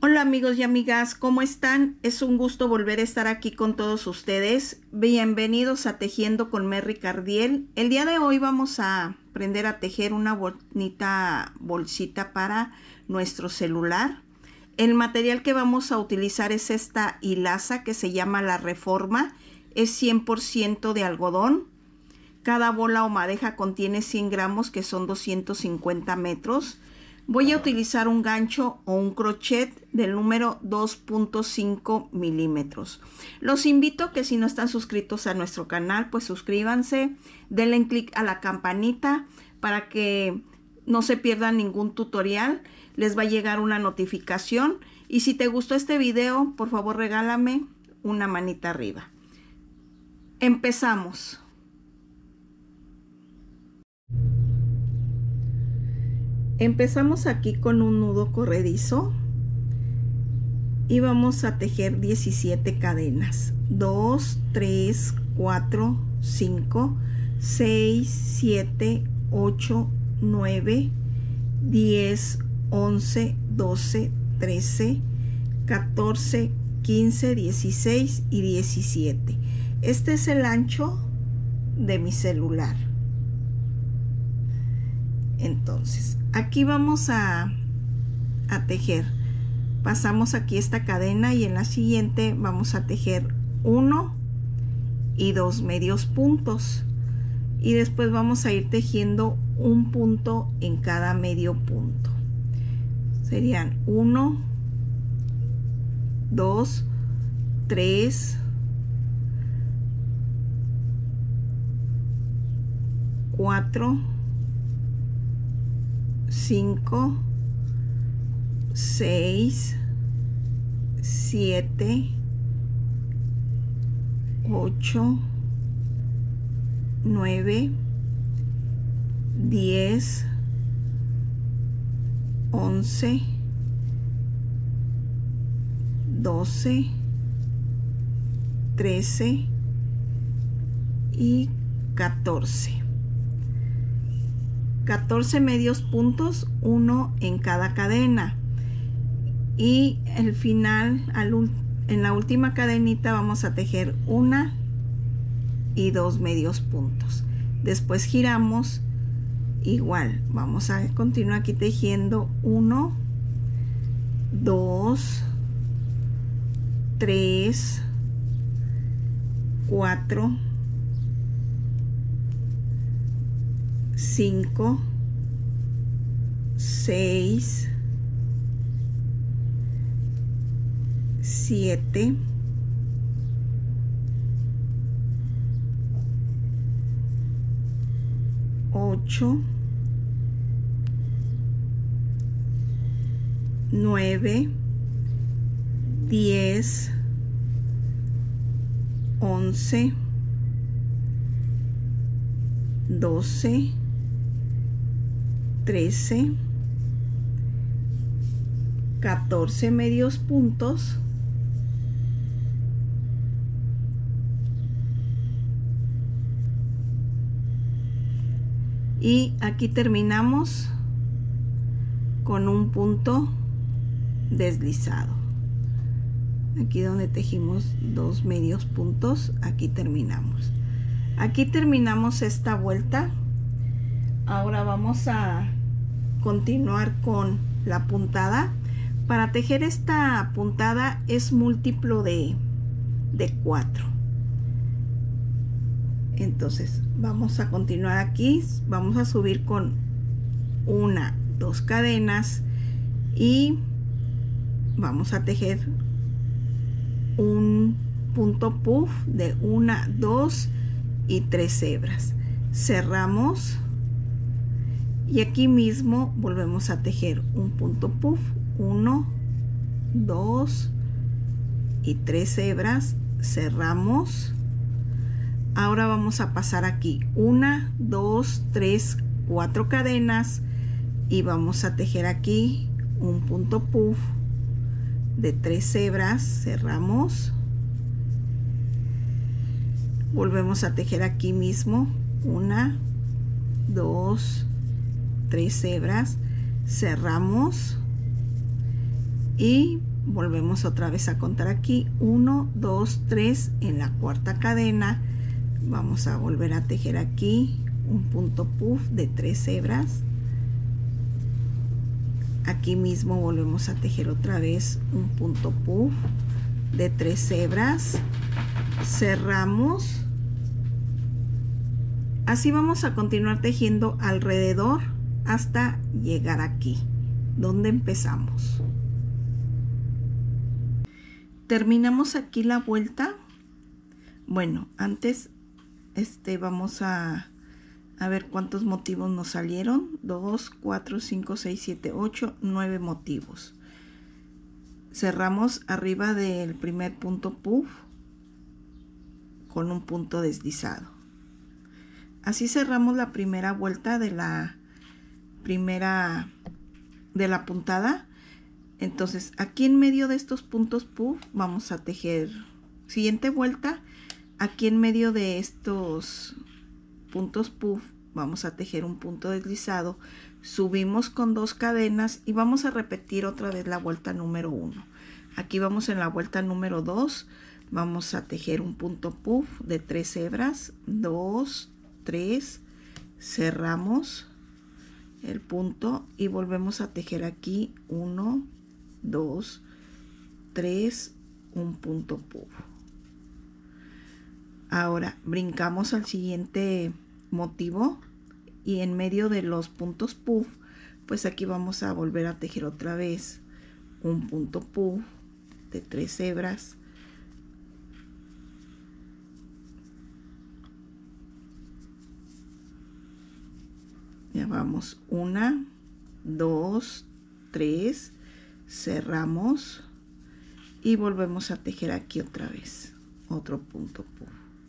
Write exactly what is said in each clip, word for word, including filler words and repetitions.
Hola amigos y amigas, ¿cómo están? Es un gusto volver a estar aquí con todos ustedes. Bienvenidos a Tejiendo con Merry Cardiel. El día de hoy vamos a aprender a tejer una bonita bolsita para nuestro celular. El material que vamos a utilizar es esta hilaza que se llama La Reforma. Es cien por ciento de algodón. Cada bola o madeja contiene cien gramos, que son doscientos cincuenta metros. Voy a utilizar un gancho o un crochet del número dos punto cinco milímetros. Los invito a que si no están suscritos a nuestro canal, pues suscríbanse, denle clic a la campanita para que no se pierdan ningún tutorial. Les va a llegar una notificación y si te gustó este video, por favor regálame una manita arriba. Empezamos. Empezamos aquí con un nudo corredizo y vamos a tejer diecisiete cadenas. dos, tres, cuatro, cinco, seis, siete, ocho, nueve, diez, once, doce, trece, catorce, quince, dieciséis y diecisiete. Este es el ancho de mi celular. Entonces, aquí vamos a, a tejer. Pasamos aquí esta cadena y en la siguiente vamos a tejer uno y dos medios puntos. Y después vamos a ir tejiendo un punto en cada medio punto. Serían uno, dos, tres, cuatro, cinco, seis, siete, ocho, nueve, diez, once, doce, trece y catorce. catorce medios puntos, uno en cada cadena, y el final al, en la última cadenita vamos a tejer una y dos medios puntos. Después giramos, igual vamos a continuar aquí tejiendo uno, dos, tres, cuatro, cinco, seis, siete, ocho, nueve, diez, once, doce, trece, catorce medios puntos, y aquí terminamos con un punto deslizado. Aquí donde tejimos dos medios puntos, aquí terminamos. Aquí terminamos esta vuelta. Ahora vamos a continuar con la puntada. Para tejer esta puntada es múltiplo de, de cuatro. Entonces vamos a continuar aquí. Vamos a subir con una, dos cadenas y vamos a tejer un punto puff de una, dos y tres hebras. Cerramos. Y aquí mismo volvemos a tejer un punto puff, uno, dos y tres hebras. Cerramos. Ahora vamos a pasar aquí una, dos, tres, cuatro cadenas y vamos a tejer aquí un punto puff de tres hebras. Cerramos. Volvemos a tejer aquí mismo una, dos, tres hebras, cerramos y volvemos otra vez a contar aquí, uno, dos, tres, en la cuarta cadena vamos a volver a tejer aquí un punto puff de tres hebras. Aquí mismo volvemos a tejer otra vez un punto puff de tres hebras, cerramos. Así vamos a continuar tejiendo alrededor hasta llegar aquí donde empezamos. Terminamos aquí la vuelta. Bueno, antes este vamos a a ver cuántos motivos nos salieron. Dos, cuatro, cinco, seis, siete, ocho, nueve motivos. Cerramos arriba del primer punto puff con un punto deslizado. Así cerramos la primera vuelta de la primera de la puntada. Entonces aquí en medio de estos puntos puff vamos a tejer siguiente vuelta. Aquí en medio de estos puntos puff vamos a tejer un punto deslizado, subimos con dos cadenas y vamos a repetir otra vez la vuelta número uno. Aquí vamos en la vuelta número dos, vamos a tejer un punto puff de tres hebras, dos, tres, cerramos el punto y volvemos a tejer aquí uno, dos, tres, un punto puff. Ahora brincamos al siguiente motivo y en medio de los puntos puff, pues aquí vamos a volver a tejer otra vez un punto puff de tres hebras, ya vamos, una, dos, tres, cerramos y volvemos a tejer aquí otra vez otro punto puff,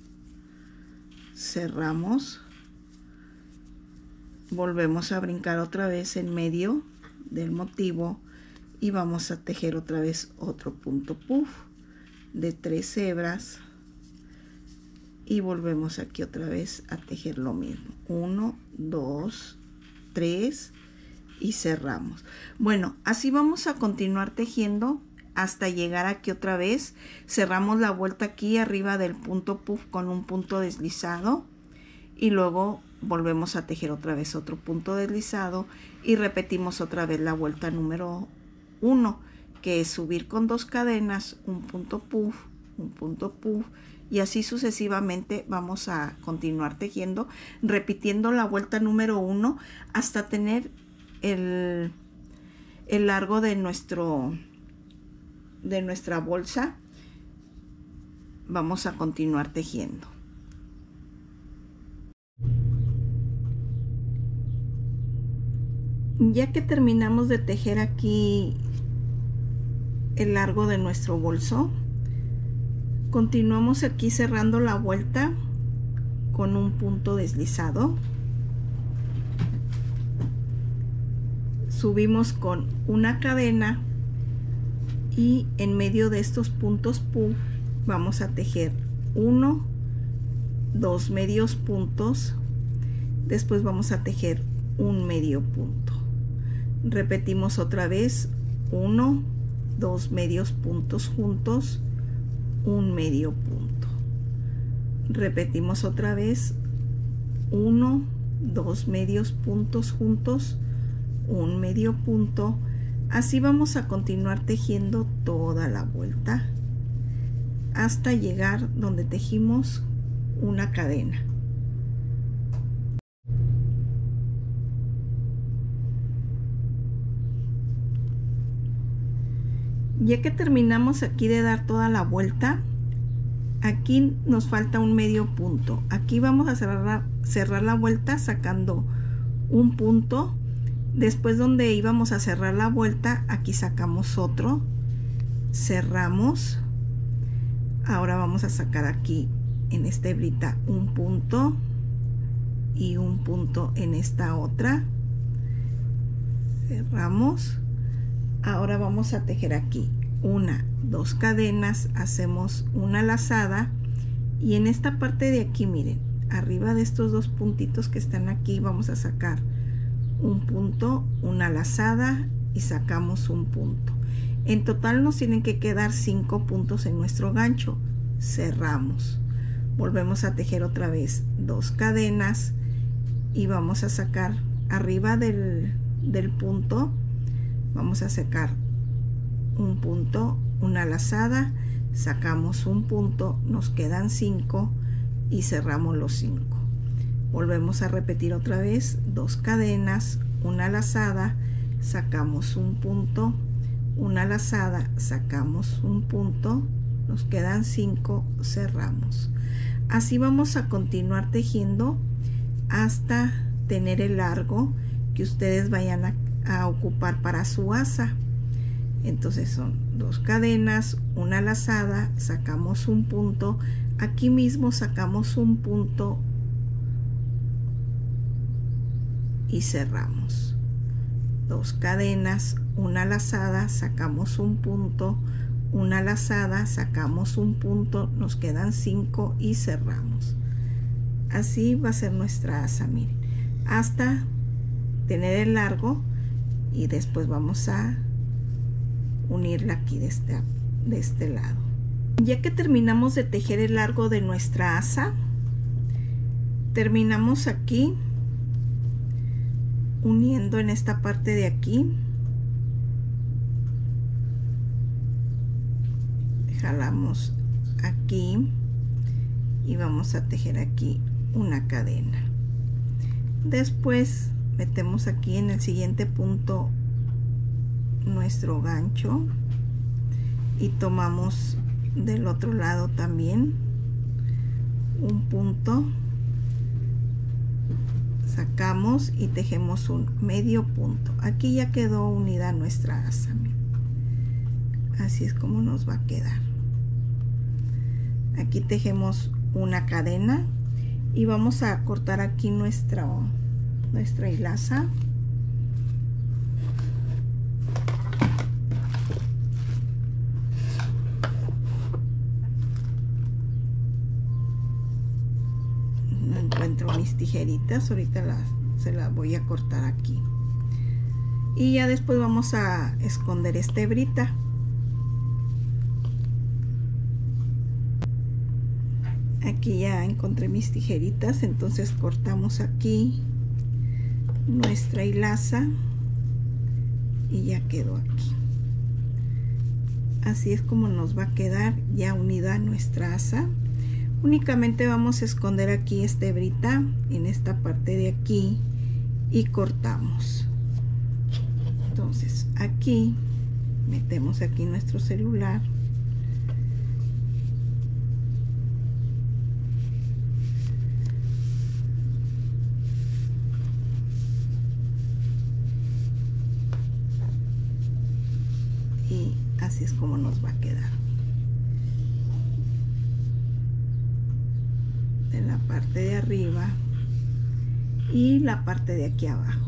cerramos, volvemos a brincar otra vez en medio del motivo y vamos a tejer otra vez otro punto puff de tres hebras y volvemos aquí otra vez a tejer lo mismo, uno, dos, tres y cerramos. Bueno, así vamos a continuar tejiendo hasta llegar aquí otra vez. Cerramos la vuelta aquí arriba del punto puff con un punto deslizado y luego volvemos a tejer otra vez otro punto deslizado y repetimos otra vez la vuelta número uno, que es subir con dos cadenas, un punto puff, un punto puff, y así sucesivamente vamos a continuar tejiendo, repitiendo la vuelta número uno hasta tener el, el largo de nuestro de nuestra bolsa. Vamos a continuar tejiendo. Ya que terminamos de tejer aquí el largo de nuestro bolso, continuamos aquí cerrando la vuelta con un punto deslizado, subimos con una cadena y en medio de estos puntos puff vamos a tejer uno, dos medios puntos, después vamos a tejer un medio punto, repetimos otra vez uno, dos medios puntos juntos, un medio punto, repetimos otra vez uno, dos medios puntos juntos, un medio punto. Así vamos a continuar tejiendo toda la vuelta hasta llegar donde tejimos una cadena. Ya que terminamos aquí de dar toda la vuelta, aquí nos falta un medio punto. Aquí vamos a cerrar la, cerrar la vuelta sacando un punto. Después donde íbamos a cerrar la vuelta, aquí sacamos otro, cerramos. Ahora vamos a sacar aquí en esta hebrita un punto y un punto en esta otra, cerramos. Ahora vamos a tejer aquí una, dos cadenas, hacemos una lazada y en esta parte de aquí, miren, arriba de estos dos puntitos que están aquí, vamos a sacar un punto, una lazada y sacamos un punto. En total nos tienen que quedar cinco puntos en nuestro gancho. Cerramos. Volvemos a tejer otra vez dos cadenas y vamos a sacar arriba del, del punto, vamos a sacar un punto, una lazada, sacamos un punto, nos quedan cinco y cerramos los cinco. Volvemos a repetir otra vez dos cadenas, una lazada, sacamos un punto, una lazada, sacamos un punto, nos quedan cinco, cerramos. Así vamos a continuar tejiendo hasta tener el largo que ustedes vayan a, a ocupar para su asa. Entonces son dos cadenas, una lazada, sacamos un punto, aquí mismo sacamos un punto y cerramos. Dos cadenas, una lazada, sacamos un punto, una lazada, sacamos un punto, nos quedan cinco y cerramos. Así va a ser nuestra asa, miren, hasta tener el largo y después vamos a unirla aquí de este, de este lado. Ya que terminamos de tejer el largo de nuestra asa, terminamos aquí uniendo en esta parte de aquí, jalamos aquí y vamos a tejer aquí una cadena. Después metemos aquí en el siguiente punto nuestro gancho y tomamos del otro lado también un punto, sacamos y tejemos un medio punto. Aquí ya quedó unida nuestra asa. Así es como nos va a quedar. Aquí tejemos una cadena y vamos a cortar aquí nuestra nuestra hilaza. No encuentro mis tijeritas, ahorita las, se las voy a cortar aquí. Y ya después vamos a esconder esta hebrita. Aquí ya encontré mis tijeritas, entonces cortamos aquí nuestra hilaza y ya quedó aquí. Así es como nos va a quedar ya unida nuestra asa. Únicamente vamos a esconder aquí esta hebrita en esta parte de aquí y cortamos. Entonces aquí metemos aquí nuestro celular. Y así es como nos va a quedar. En la parte de arriba y la parte de aquí abajo.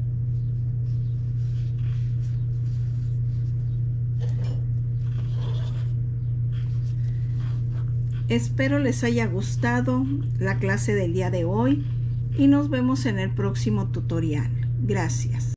Espero les haya gustado la clase del día de hoy y nos vemos en el próximo tutorial. Gracias.